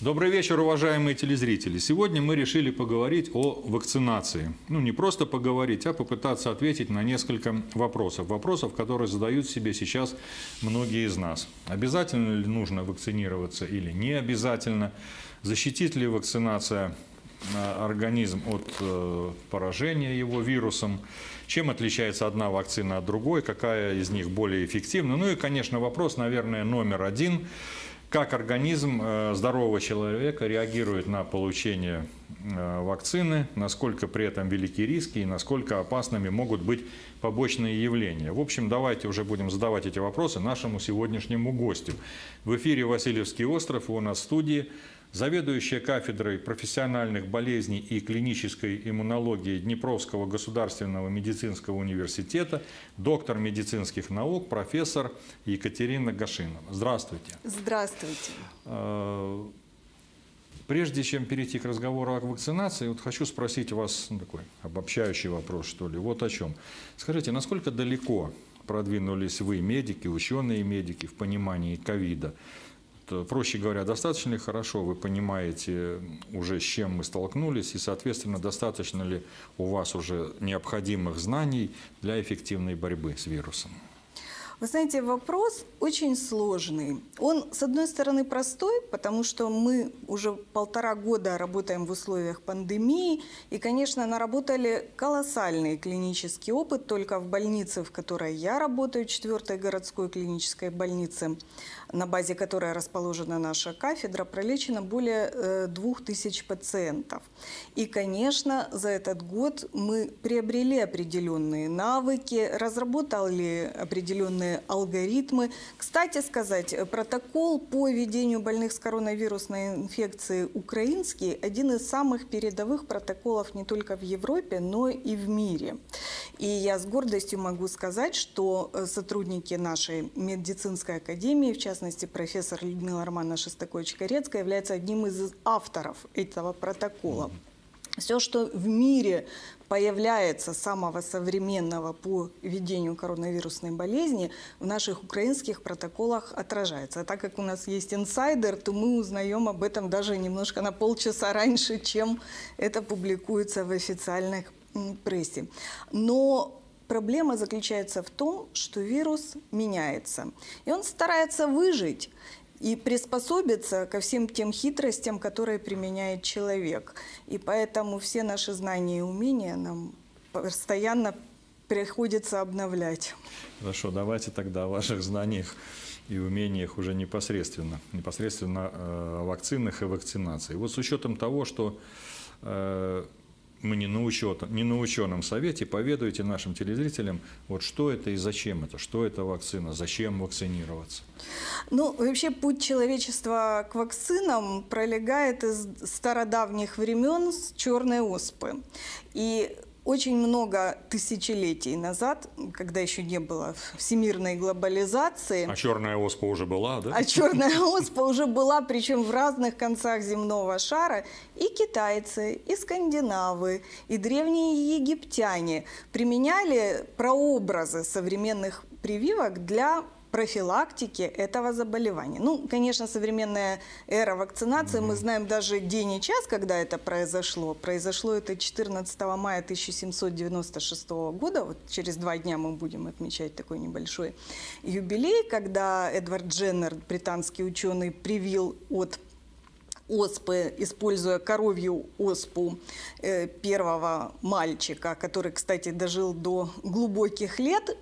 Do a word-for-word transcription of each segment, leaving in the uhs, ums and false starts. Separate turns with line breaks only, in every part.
Добрый вечер, уважаемые телезрители. Сегодня мы решили поговорить о вакцинации. Ну, не просто поговорить, а попытаться ответить на несколько вопросов. Вопросов, которые задают себе сейчас многие из нас. Обязательно ли нужно вакцинироваться или не обязательно? Защитит ли вакцинация организм от поражения его вирусом? Чем отличается одна вакцина от другой? Какая из них более эффективна? Ну и, конечно, вопрос, наверное, номер один. Как организм здорового человека реагирует на получение вакцины, насколько при этом велики риски и насколько опасными могут быть побочные явления. В общем, давайте уже будем задавать эти вопросы нашему сегодняшнему гостю. В эфире Васильевский остров, у нас в студии заведующая кафедрой профессиональных болезней и клинической иммунологии Днепровского государственного медицинского университета, доктор медицинских наук, профессор Екатерина Гашинова. Здравствуйте.
Здравствуйте.
Прежде чем перейти к разговору о вакцинации, вот хочу спросить вас, ну, такой обобщающий вопрос, что ли, вот о чем. Скажите, насколько далеко продвинулись вы, медики, ученые-медики, в понимании ковида? Проще говоря, достаточно ли хорошо вы понимаете уже, с чем мы столкнулись, и, соответственно, достаточно ли у вас уже необходимых знаний для эффективной борьбы с вирусом?
Вы знаете, вопрос очень сложный. Он, с одной стороны, простой, потому что мы уже полтора года работаем в условиях пандемии, и, конечно, наработали колоссальный клинический опыт. Только в больнице, в которой я работаю, четвёртой городской клинической больнице, на базе которой расположена наша кафедра, пролечено более двух тысяч пациентов. И, конечно, за этот год мы приобрели определенные навыки, разработали определенные алгоритмы. Кстати сказать, протокол по ведению больных с коронавирусной инфекцией украинский один из самых передовых протоколов не только в Европе, но и в мире. И я с гордостью могу сказать, что сотрудники нашей медицинской академии, в частности, профессор Людмила Романовна Шостакович-Корецкая, является одним из авторов этого протокола. Все, что в мире появляется самого современного по ведению коронавирусной болезни, в наших украинских протоколах отражается. А так как у нас есть инсайдер, то мы узнаем об этом даже немножко на полчаса раньше, чем это публикуется в официальной прессе. Но проблема заключается в том, что вирус меняется. И он старается выжить и приспособиться ко всем тем хитростям, которые применяет человек. И поэтому все наши знания и умения нам постоянно приходится обновлять.
Хорошо, давайте тогда о ваших знаниях и умениях уже непосредственно, непосредственно э, о вакцинах и вакцинации. Вот с учетом того, что э, мы не на, учет, не на ученом совете, поведайте нашим телезрителям, вот что это и зачем это, что это вакцина, зачем вакцинироваться.
Ну, вообще путь человечества к вакцинам пролегает из стародавних времен с черной оспы. И очень много тысячелетий назад, когда еще не было всемирной глобализации...
А черная оспа уже была, да?
А черная оспа уже была, причем в разных концах земного шара. И китайцы, и скандинавы, и древние египтяне применяли прообразы современных прививок для профилактики этого заболевания. Ну, конечно, современная эра вакцинации, mm-hmm. мы знаем даже день и час, когда это произошло. Произошло это четырнадцатого мая тысяча семьсот девяносто шестого года. Вот через два дня мы будем отмечать такой небольшой юбилей, когда Эдвард Дженнер, британский ученый, привил от оспы, используя коровью оспу э, первого мальчика, который, кстати, дожил до глубоких лет.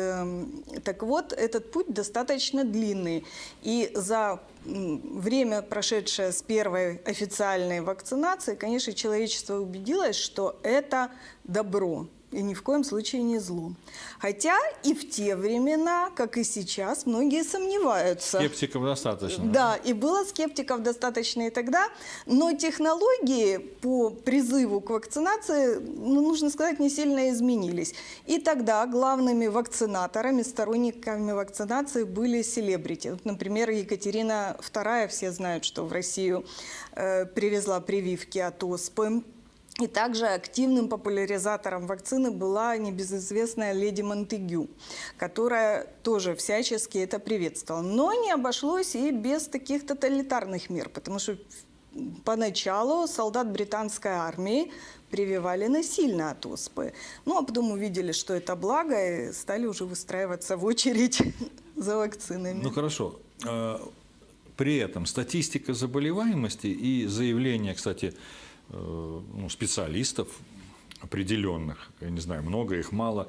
Так вот, этот путь достаточно длинный. И за время, прошедшее с первой официальной вакцинации, конечно, человечество убедилось, что это добро. И ни в коем случае не зло. Хотя и в те времена, как и сейчас, многие сомневаются.
Скептиков достаточно.
Да, и было скептиков достаточно и тогда. Но технологии по призыву к вакцинации, ну, нужно сказать, не сильно изменились. И тогда главными вакцинаторами, сторонниками вакцинации были селебрити. Вот, например, Екатерина вторая, все знают, что в Россию э, привезла прививки от оспы. И также активным популяризатором вакцины была небезызвестная леди Монтегю, которая тоже всячески это приветствовала. Но не обошлось и без таких тоталитарных мер, потому что поначалу солдат британской армии прививали насильно от оспы. Ну, а потом увидели, что это благо, и стали уже выстраиваться в очередь за вакцинами.
Ну, хорошо. При этом статистика заболеваемости и заявления, кстати, ну, специалистов определенных, я не знаю, много их, мало,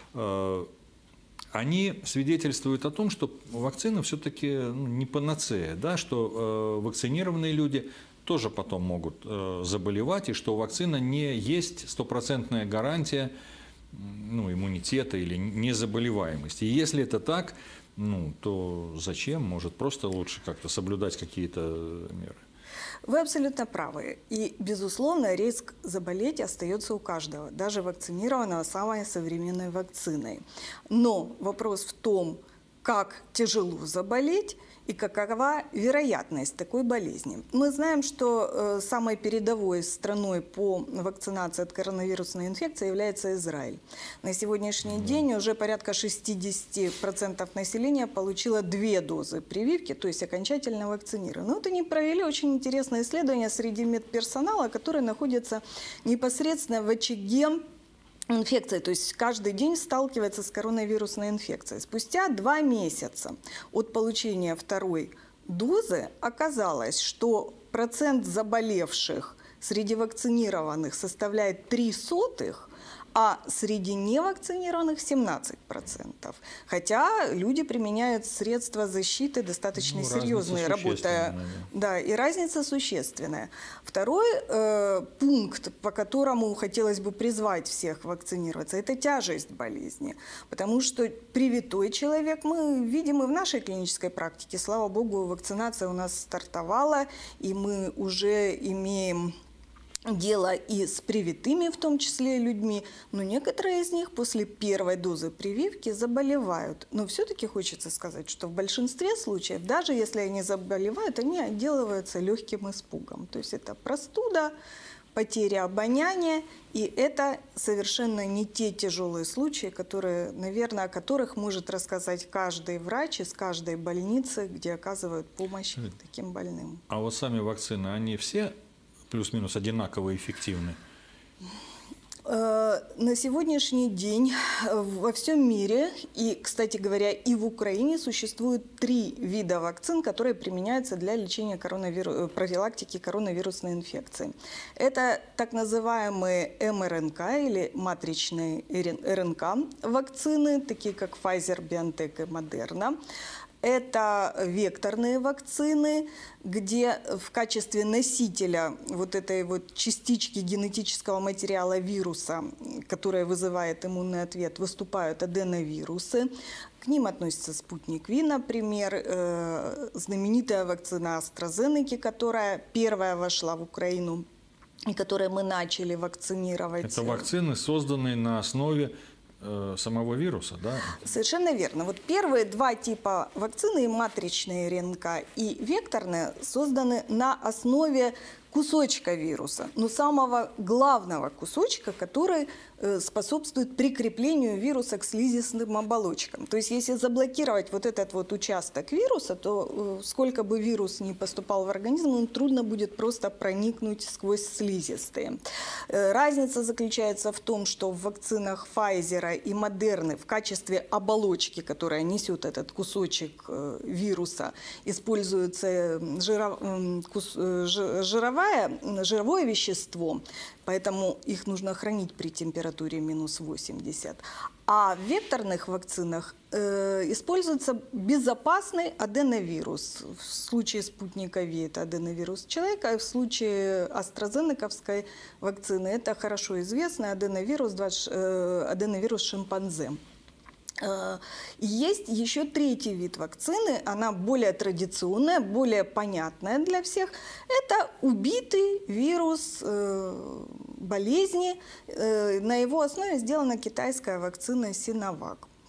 они свидетельствуют о том, что вакцина все-таки не панацея, да, что вакцинированные люди тоже потом могут заболевать, и что вакцина не есть стопроцентная гарантия, ну, иммунитета или незаболеваемости. И если это так, ну, то зачем? Может, просто лучше как-то соблюдать какие-то меры?
Вы абсолютно правы. И, безусловно, риск заболеть остается у каждого, даже вакцинированного самой современной вакциной. Но вопрос в том, как тяжело заболеть и какова вероятность такой болезни. Мы знаем, что э, самой передовой страной по вакцинации от коронавирусной инфекции является Израиль. На сегодняшний да. день уже порядка шестьдесят процентов населения получило две дозы прививки, то есть окончательно вакцинированы. Вот они провели очень интересное исследование среди медперсонала, который находится непосредственно в очаге инфекции, то есть каждый день сталкивается с коронавирусной инфекцией. Спустя два месяца от получения второй дозы оказалось, что процент заболевших среди вакцинированных составляет три сотых, а среди невакцинированных семнадцать процентов. Хотя люди применяют средства защиты достаточно ну, серьезные, работая. Да, и разница существенная. Второй э, пункт, по которому хотелось бы призвать всех вакцинироваться, это тяжесть болезни. Потому что привитой человек, мы видим и в нашей клинической практике, слава богу, вакцинация у нас стартовала, и мы уже имеем дело и с привитыми, в том числе людьми, но некоторые из них после первой дозы прививки заболевают. Но все-таки хочется сказать, что в большинстве случаев, даже если они заболевают, они отделываются легким испугом. То есть это простуда, потеря обоняния, и это совершенно не те тяжелые случаи, которые, наверное, о которых может рассказать каждый врач из каждой больницы, где оказывают помощь таким больным.
А вот сами вакцины, они все плюс-минус одинаково эффективны?
На сегодняшний день во всем мире, и, кстати говоря, и в Украине существует три вида вакцин, которые применяются для лечения коронавиру... профилактики коронавирусной инфекции. Это так называемые эм эр эн ка или матричные эр эн ка вакцины, такие как Pfizer, BioNTech и Moderna. Это векторные вакцины, где в качестве носителя вот этой вот частички генетического материала вируса, которая вызывает иммунный ответ, выступают аденовирусы. К ним относится спутник Ви, например, э, знаменитая вакцина AstraZeneca, которая первая вошла в Украину и которой мы начали вакцинировать.
Это вакцины, созданные на основе самого вируса, да?
Совершенно верно. Вот первые два типа вакцины, матричные эр эн ка и векторные, созданы на основе кусочка вируса, но самого главного кусочка, который способствует прикреплению вируса к слизистым оболочкам. То есть, если заблокировать вот этот вот участок вируса, то сколько бы вирус ни поступал в организм, ему трудно будет просто проникнуть сквозь слизистые. Разница заключается в том, что в вакцинах Pfizer и Moderna в качестве оболочки, которая несет этот кусочек вируса, используется жиров... жировая, жировое вещество, поэтому их нужно хранить при температуре минус восемьдесят. А в векторных вакцинах э, используется безопасный аденовирус. В случае спутника Ви это аденовирус человека, а в случае AstraZeneca вакцины это хорошо известный аденовирус, э, аденовирус шимпанзе. Есть еще третий вид вакцины, она более традиционная, более понятная для всех. Это убитый вирус э, болезни. Э, на его основе сделана китайская вакцина Синовак.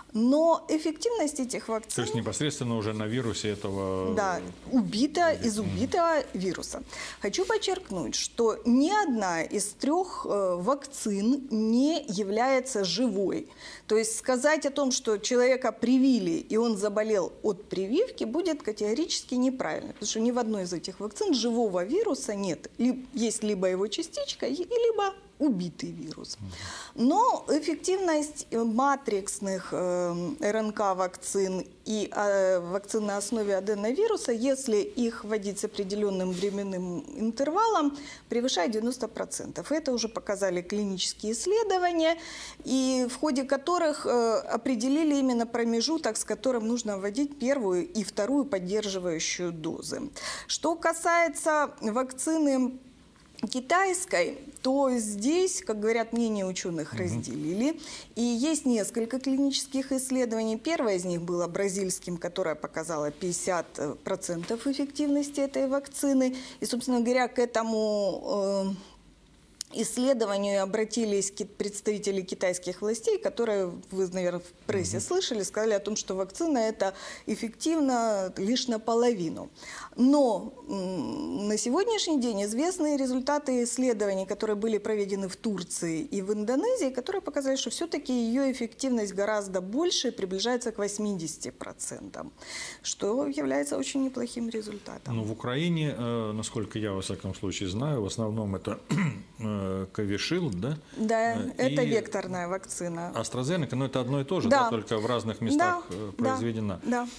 Но эффективность этих вакцин...
То есть непосредственно уже на вирусе этого...
Да, убита из убитого вируса. Хочу подчеркнуть, что ни одна из трех вакцин не является живой. То есть сказать о том, что человека привили и он заболел от прививки, будет категорически неправильно. Потому что ни в одной из этих вакцин живого вируса нет. Есть либо его частичка, либо убитый вирус. Но эффективность матриксных э, РНК-вакцин и э, вакцин на основе аденовируса, если их вводить с определенным временным интервалом, превышает девяносто процентов. Это уже показали клинические исследования, и в ходе которых э, определили именно промежуток, с которым нужно вводить первую и вторую поддерживающую дозы. Что касается вакцины китайской, то здесь, как говорят, мнения ученых разделили. И есть несколько клинических исследований. Первое из них было бразильским, которое показало пятьдесят процентов эффективности этой вакцины. И, собственно говоря, к этому э, исследованию обратились представители китайских властей, которые, вы, наверное, в прессе слышали, сказали о том, что вакцина эта эффективна лишь наполовину. Но на сегодняшний день известны результаты исследований, которые были проведены в Турции и в Индонезии, которые показали, что все-таки ее эффективность гораздо больше, приближается к восьмидесяти процентам, что является очень неплохим результатом.
Но в Украине, насколько я во всяком случае знаю, в основном это Covishield, да?
Да,
и
это векторная вакцина.
AstraZeneca, но это одно и то же,
да,
да, только в разных местах
да,
произведена.
Да.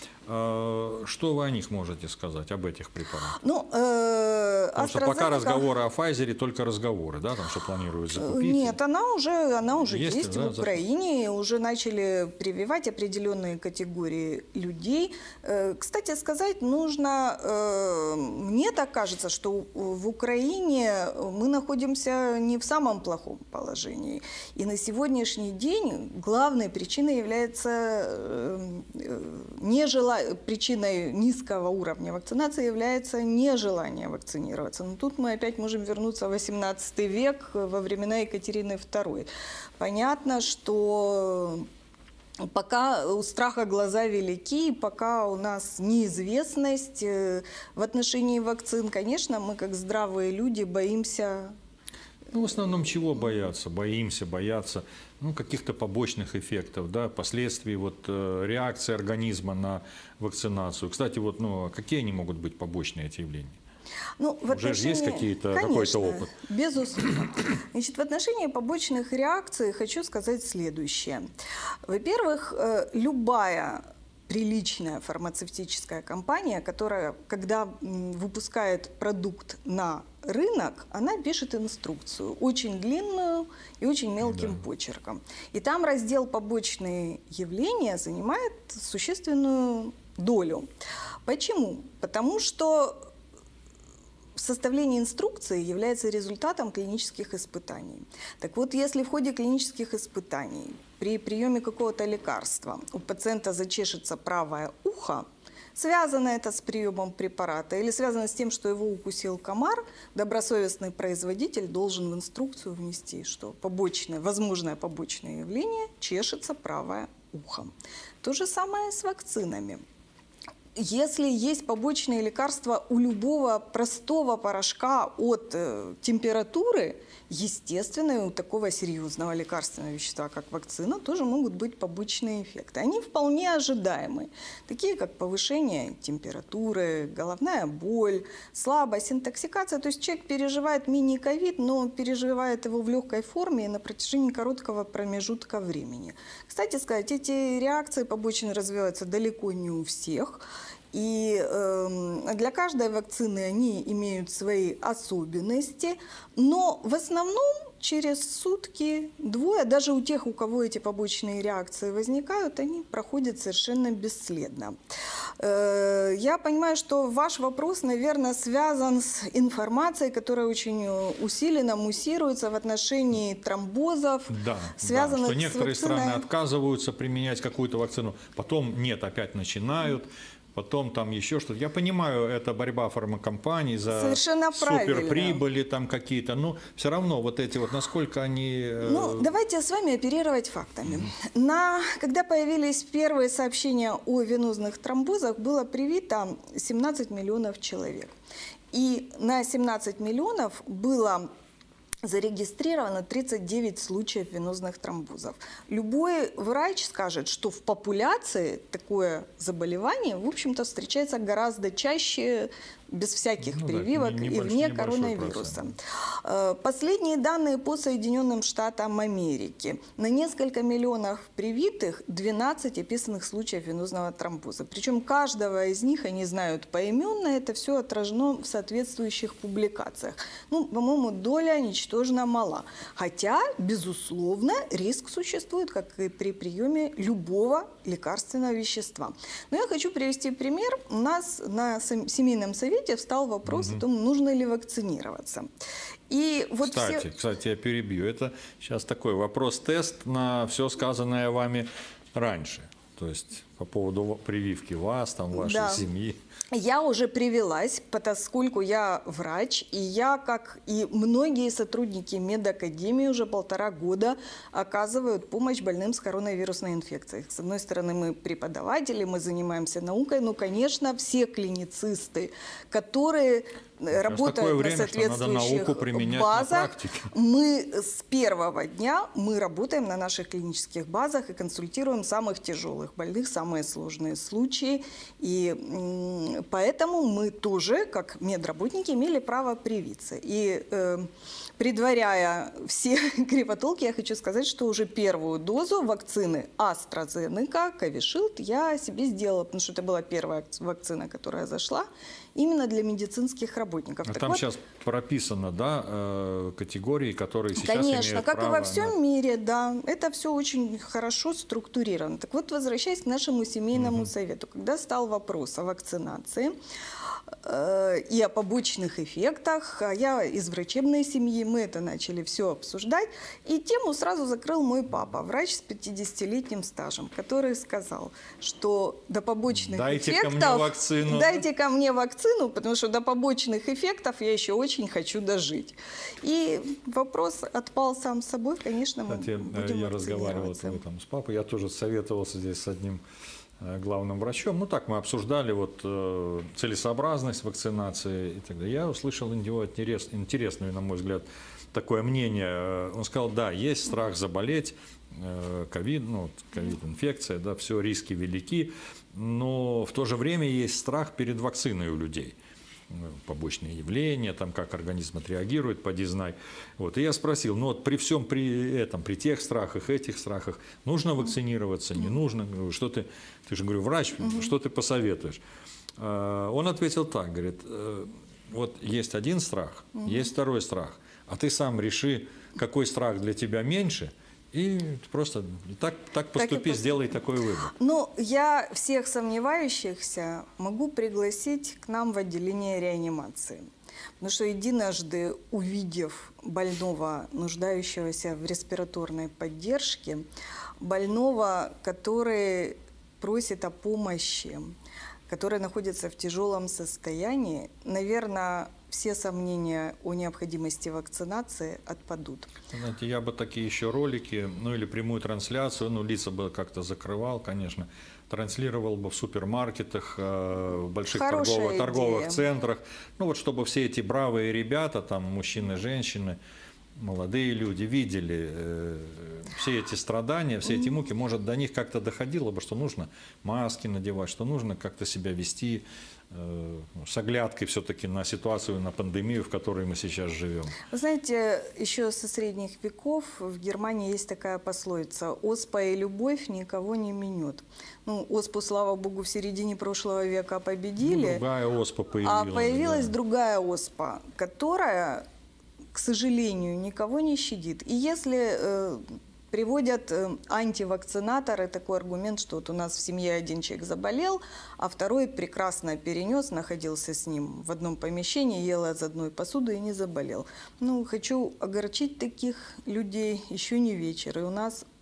Что вы о них можете сказать, об этих препаратах?
Ну, э,
Потому что пока разговоры о Pfizer, только разговоры, да, там что планируют закупить?
Нет, она уже, она уже есть, есть
да,
в Украине, уже начали прививать определенные категории людей. Кстати сказать, нужно, мне так кажется, что в Украине мы находимся не в самом плохом положении. И на сегодняшний день главной причиной является нежелание, причиной низкого уровня вакцинации является нежелание вакцинироваться. Но тут мы опять можем вернуться в восемнадцатый век, во времена Екатерины второй. Понятно, что пока у страха глаза велики, пока у нас неизвестность в отношении вакцин, конечно, мы как здравые люди боимся.
Ну, в основном чего бояться? Боимся, боятся ну, каких-то побочных эффектов, да, последствий вот, э, реакции организма на вакцинацию. Кстати, вот, ну, какие они могут быть побочные эти явления?
Ну, в
Уже
отношении...
есть какие-то,
Конечно,
какой-то опыт?
Безусловно. Значит, в отношении побочных реакций хочу сказать следующее. Во-первых, любая приличная фармацевтическая компания, которая, когда выпускает продукт на рынок, она пишет инструкцию, очень длинную и очень мелким да. почерком. И там раздел «Побочные явления» занимает существенную долю. Почему? Потому что составление инструкции является результатом клинических испытаний. Так вот, если в ходе клинических испытаний при приеме какого-то лекарства у пациента зачешется правое ухо, связано это с приемом препарата или связано с тем, что его укусил комар, добросовестный производитель должен в инструкцию внести, что побочное, возможное побочное явление – чешется правое ухо. То же самое с вакцинами. Если есть побочные лекарства у любого простого порошка от э, температуры, естественно, и у такого серьезного лекарственного вещества, как вакцина, тоже могут быть побочные эффекты. Они вполне ожидаемы, такие как повышение температуры, головная боль, слабость, интоксикация. То есть человек переживает мини-ковид, но переживает его в легкой форме и на протяжении короткого промежутка времени. Кстати сказать, эти реакции побочные развиваются далеко не у всех. И э, для каждой вакцины они имеют свои особенности, но в основном через сутки, двое, даже у тех, у кого эти побочные реакции возникают, они проходят совершенно бесследно. Э, я понимаю, что ваш вопрос, наверное, связан с информацией, которая очень усиленно муссируется в отношении тромбозов,
да,
связанных
да, что некоторые
с вакциной.
страны отказываются применять какую-то вакцину, потом нет, опять начинают. потом там еще что-то. Я понимаю, это борьба фармакомпаний за
Совершенно
суперприбыли там какие-то, но все равно вот эти вот, насколько они...
Ну, давайте с вами оперировать фактами. На, когда появились первые сообщения о венозных тромбозах, было привито семнадцать миллионов человек. И на семнадцать миллионов было зарегистрировано тридцать девять случаев венозных тромбозов. Любой врач скажет, что в популяции такое заболевание, в общем-то, встречается гораздо чаще, без всяких ну, прививок да, и вне коронавируса. Процент. Последние данные по Соединенным Штатам Америки. На несколько миллионов привитых двенадцать описанных случаев венозного тромбоза. Причем каждого из них они знают поименно, это все отражено в соответствующих публикациях. Ну, по-моему, доля ничтожно мала. Хотя, безусловно, риск существует, как и при приеме любого лекарственного вещества. Но я хочу привести пример. У нас на семейном совете встал вопрос угу. о том, нужно ли вакцинироваться. И вот
кстати,
все...
кстати, я перебью. Это сейчас такой вопрос-тест на все сказанное вами раньше. То есть по поводу прививки вас, там, вашей да. семьи.
Я уже привилась, поскольку я врач, и я, как и многие сотрудники медакадемии, уже полтора года оказывают помощь больным с коронавирусной инфекцией. С одной стороны, мы преподаватели, мы занимаемся наукой, но, конечно, все клиницисты, которые работают
время,
на соответствующих базах,
на
мы с первого дня мы работаем на наших клинических базах и консультируем самых тяжелых больных, самые сложные случаи. И поэтому мы тоже, как медработники, имели право привиться. И э, предваряя все кривотолки, я хочу сказать, что уже первую дозу вакцины AstraZeneca, Covishield я себе сделала, потому что это была первая вакцина, которая зашла именно для медицинских работников.
А
так
там
вот,
сейчас прописано, да, категории, которые сейчас
конечно,
имеют
как
право
и во всем
на...
мире, да, это все очень хорошо структурировано. Так вот, возвращаясь к нашему семейному угу. совету, когда стал вопрос о вакцинации э, и о побочных эффектах, а я из врачебной семьи, мы это начали все обсуждать, и тему сразу закрыл мой папа, врач с пятидесятилетним стажем, который сказал, что до побочных
дайте
эффектов...
Ко мне вакцину.
Дайте ко мне вакцину, потому что до побочных эффектов я еще очень хочу дожить. И вопрос отпал сам собой, конечно, мы
Кстати,
будем
я разговаривал там, с папой, я тоже советовался здесь с одним главным врачом. Ну так, мы обсуждали вот, э, целесообразность вакцинации и так далее. Я услышал интерес, интересное, на мой взгляд, такое мнение. Он сказал, да, есть страх заболеть, ковид, ну, ковид-инфекция, да, все, риски велики, но в то же время есть страх перед вакциной у людей. Побочные явления, там, как организм отреагирует, поди знай. Вот. И я спросил, ну вот при всем при этом, при тех страхах, этих страхах, нужно вакцинироваться, не нужно? Что ты, ты же, говорю, врач, что ты посоветуешь? Он ответил так, говорит, вот есть один страх, есть второй страх, а ты сам реши, какой страх для тебя меньше, и просто так, так поступи, так сделай такой выбор.
Ну, я всех сомневающихся могу пригласить к нам в отделение реанимации. Потому что единожды, увидев больного, нуждающегося в респираторной поддержке, больного, который просит о помощи, который находится в тяжелом состоянии, наверное, все сомнения о необходимости вакцинации отпадут.
Знаете, я бы такие еще ролики, ну или прямую трансляцию, ну лица бы как-то закрывал, конечно, транслировал бы в супермаркетах, в больших торговых, торговых центрах, ну вот чтобы все эти бравые ребята, там мужчины, женщины, молодые люди видели э, все эти страдания, все эти муки, может, до них как-то доходило бы, что нужно маски надевать, что нужно как-то себя вести э, с оглядкой все-таки на ситуацию, на пандемию, в которой мы сейчас живем.
Вы знаете, еще со средних веков в Германии есть такая пословица: «Оспа и любовь никого не минет». Ну, оспу, слава богу, в середине прошлого века победили,
ну, другая оспа появилась.
А появилась
да.
другая оспа, которая, к сожалению, никого не щадит. И если э, приводят э, антивакцинаторы такой аргумент, что вот у нас в семье один человек заболел, а второй прекрасно перенес, находился с ним в одном помещении, ел из одной посуды и не заболел. Ну, хочу огорчить таких людей, еще не вечер. И у нас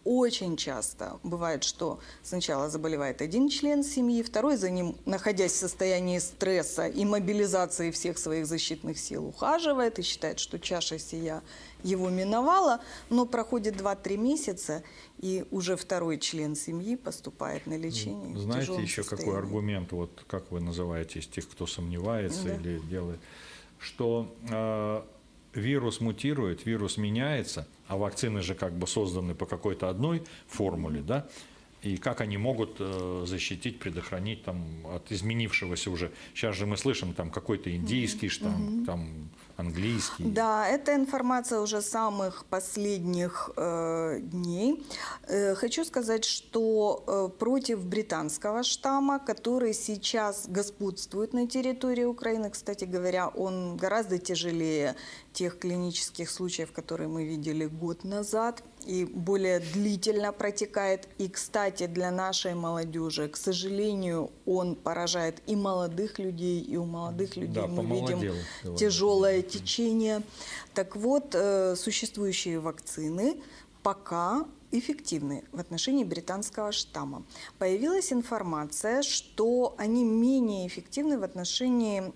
очень часто бывает, что сначала заболевает один член семьи, второй за ним, находясь в состоянии стресса и мобилизации всех своих защитных сил, ухаживает и считает, что чаша сия его миновала, но проходит два-три месяца, и уже второй член семьи поступает на лечение.
Знаете еще состоянии. Какой аргумент, вот как вы называете из тех, кто сомневается, да, или делает, что э, вирус мутирует, вирус меняется, а вакцины же как бы созданы по какой-то одной формуле, да? И как они могут э, защитить, предохранить там, от изменившегося уже. Сейчас же мы слышим, там какой-то индийский штамм, mm-hmm. там английский.
Да, это информация уже самых последних э, дней. Э, хочу сказать, что э, против британского штамма, который сейчас господствует на территории Украины, кстати говоря, он гораздо тяжелее тех клинических случаев, которые мы видели год назад, и более длительно протекает. И, кстати, для нашей молодежи, к сожалению, он поражает и молодых людей, и у молодых людей да, мы видим тяжелое течение. Так вот, существующие вакцины пока эффективны в отношении британского штамма. Появилась информация, что они менее эффективны в отношении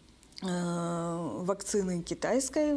вакцины китайской,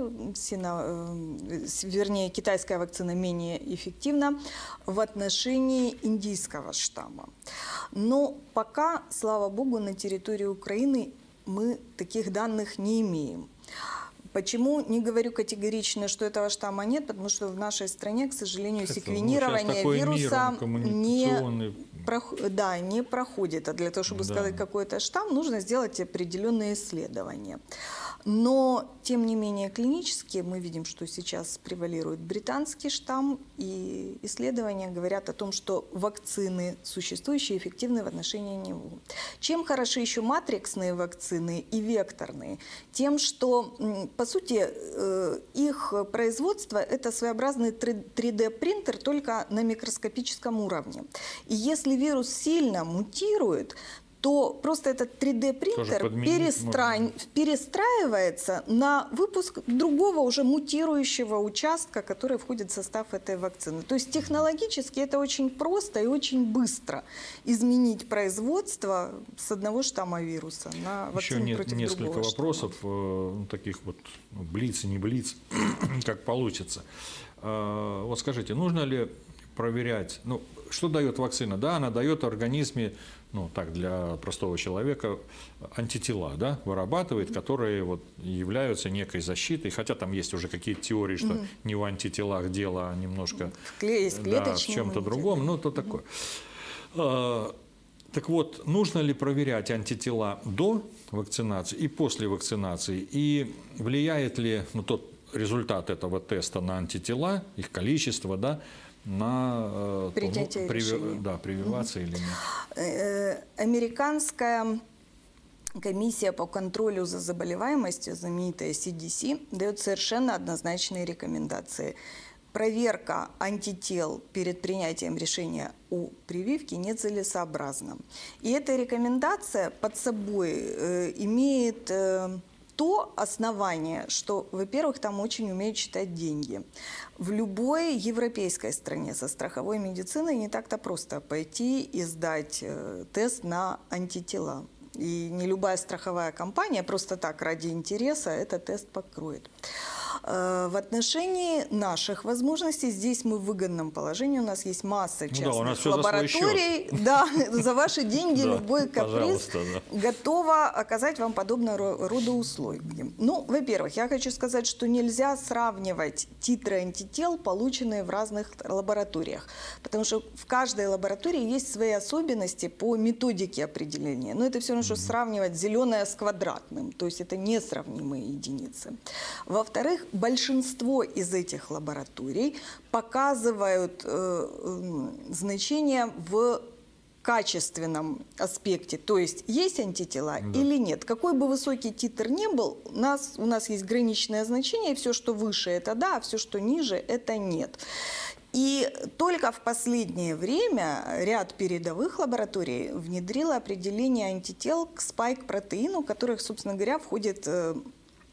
вернее, китайская вакцина менее эффективна в отношении индийского штамма. Но пока, слава богу, на территории Украины мы таких данных не имеем. Почему не говорю категорично, что этого штамма нет? Потому что в нашей стране, к сожалению, это, секвенирование ну, вируса не, прох... да, не проходит. А для того, чтобы да. сказать, какой это штамм, нужно сделать определенные исследования. Но, тем не менее, клинически мы видим, что сейчас превалирует британский штамм, и исследования говорят о том, что вакцины существующие эффективны в отношении него. Чем хороши еще матриксные вакцины и векторные? Тем, что, по сути, их производство – это своеобразный три дэ принтер, только на микроскопическом уровне. И если вирус сильно мутирует, то просто этот три дэ принтер перестра... перестраивается на выпуск другого уже мутирующего участка, который входит в состав этой вакцины. То есть технологически это очень просто и очень быстро изменить производство с одного штамма вируса на вакцину
Еще
против
несколько
другого
вопросов,
штамма.
таких вот блиц и не блиц, как получится. Вот скажите, нужно ли проверять, ну, что дает вакцина? Да, она дает в организме, ну, так, для простого человека, антитела, да, вырабатывает, которые вот являются некой защитой, хотя там есть уже какие-то теории, что mm-hmm. не в антителах дело, а немножко
в,
да, в чем-то другом, ну, то mm-hmm. такое. А, так вот, нужно ли проверять антитела до вакцинации и после вакцинации, и влияет ли, ну, тот результат этого теста на антитела, их количество, да, на
принятие
ну,
решения.
Да, прививаться mm-hmm. или нет?
Американская комиссия по контролю за заболеваемостью, знаменитая си ди си, дает совершенно однозначные рекомендации. Проверка антител перед принятием решения о прививке нецелесообразна. И эта рекомендация под собой э, имеет... Э, то основание, что, во-первых, там очень умеют считать деньги. В любой европейской стране со страховой медициной не так-то просто пойти и сдать э, тест на антитела. И не любая страховая компания просто так ради интереса этот тест покроет. В отношении наших возможностей здесь мы в выгодном положении. У нас есть масса частных ну да, лабораторий. Да, за ваши деньги любой каприз готова оказать вам подобного рода услуги. Ну, во-первых, я хочу сказать, что нельзя сравнивать титры антител, полученные в разных лабораториях. Потому что в каждой лаборатории есть свои особенности по методике определения. Но это все равно, что сравнивать зеленое с квадратным. То есть это несравнимые единицы. Во-вторых, большинство из этих лабораторий показывают э, значения в качественном аспекте. То есть есть антитела да. или нет. Какой бы высокий титр ни был, у нас, у нас есть граничное значение. Все, что выше, это да, а все, что ниже, это нет. И только в последнее время ряд передовых лабораторий внедрило определение антител к спайк-протеину, в которых, собственно говоря, входит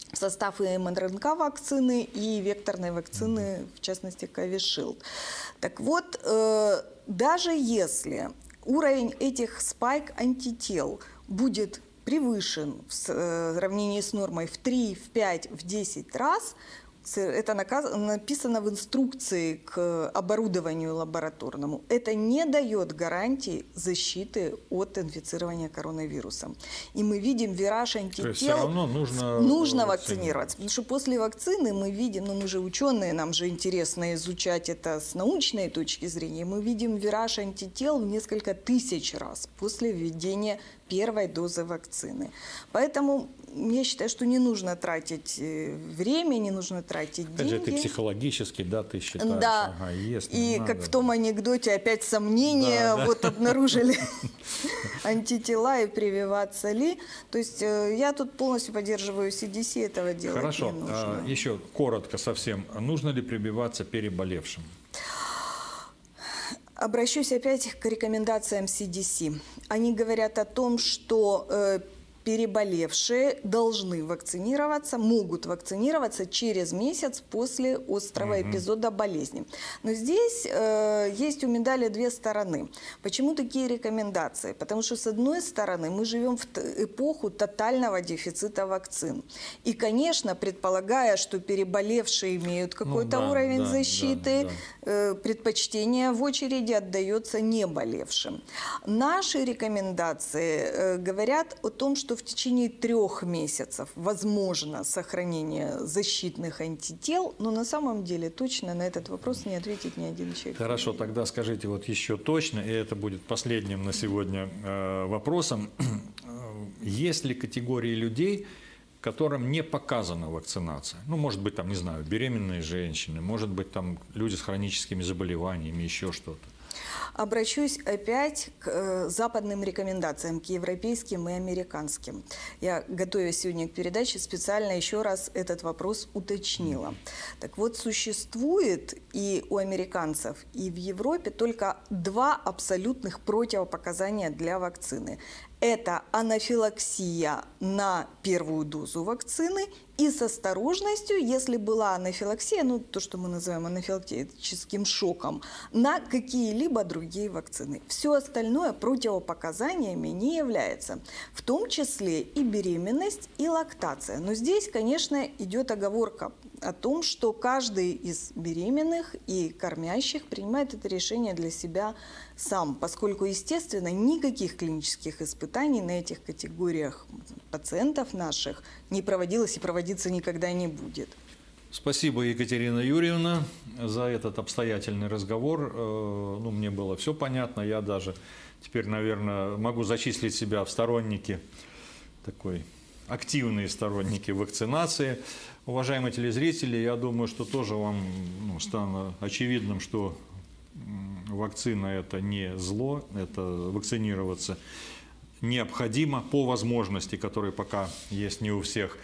в состав и эм эр эн ка вакцины, и векторной вакцины, в частности, Covishield. Так вот, э, даже если уровень этих спайк-антител будет превышен в сравнении с нормой в три, в пять, в десять раз, это написано в инструкции к оборудованию лабораторному. Это не дает гарантии защиты от инфицирования коронавирусом. И мы видим вираж антител.
То есть все равно нужно,
нужно вакцинироваться. Потому что после вакцины мы видим, ну мы же ученые, нам же интересно изучать это с научной точки зрения, мы видим вираж антител в несколько тысяч раз после введения первой дозы вакцины. Поэтому я считаю, что не нужно тратить время, не нужно тратить
опять
деньги.
же, ты психологически, да, ты считаешь,
да.
Ага, есть,
и
надо,
как в
да.
том анекдоте, опять сомнения,
да,
вот
да.
обнаружили антитела и прививаться ли. То есть я тут полностью поддерживаю си ди си, этого делать
Хорошо.
не нужно.
А, еще коротко совсем. Нужно ли прививаться переболевшим?
Обращусь опять к рекомендациям си ди си. Они говорят о том, что э, переболевшие должны вакцинироваться, могут вакцинироваться через месяц после острого mm-hmm. эпизода болезни. Но здесь э, есть у медали две стороны. Почему такие рекомендации? Потому что, с одной стороны, мы живем в эпоху тотального дефицита вакцин. И, конечно, предполагая, что переболевшие имеют какой-то
ну, да,
уровень
да,
защиты,
да, да.
Э, предпочтение в очереди отдается неболевшим. Наши рекомендации э, говорят о том, что в течение трех месяцев возможно сохранение защитных антител, но на самом деле точно на этот вопрос не ответит ни один человек.
Хорошо, тогда скажите вот еще точно, и это будет последним на сегодня э, вопросом. Есть ли категории людей, которым не показана вакцинация? Ну, может быть, там, не знаю, беременные женщины, может быть, там люди с хроническими заболеваниями, еще что-то.
Обращусь опять к э, западным рекомендациям, к европейским и американским. Я, готовясь сегодня к передаче, специально еще раз этот вопрос уточнила. Так вот, существует и у американцев, и в Европе только два абсолютных противопоказания для вакцины. Это анафилаксия на первую дозу вакцины и с осторожностью, если была анафилаксия, ну то, что мы называем анафилактическим шоком, на какие-либо другие вакцины. Все остальное противопоказаниями не является, в том числе и беременность, и лактация. Но здесь, конечно, идет оговорка о том, что каждый из беременных и кормящих принимает это решение для себя сам, поскольку, естественно, никаких клинических испытаний на этих категориях пациентов наших не проводилось и проводиться никогда не будет.
Спасибо, Екатерина Юрьевна, за этот обстоятельный разговор. Ну, мне было все понятно. Я даже теперь, наверное, могу зачислить себя в сторонники, такой активные сторонники вакцинации. Уважаемые телезрители, я думаю, что тоже вам ну, станет очевидным, что вакцина – это не зло, это вакцинироваться необходимо по возможности, которые пока есть не у всех.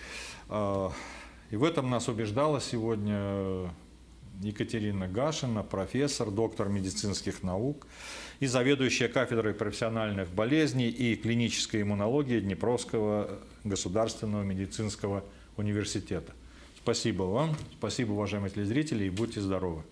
И в этом нас убеждала сегодня Екатерина Гашина, профессор, доктор медицинских наук и заведующая кафедрой профессиональных болезней и клинической иммунологии Днепровского государственного медицинского университета. Спасибо вам, спасибо, уважаемые телезрители, и будьте здоровы.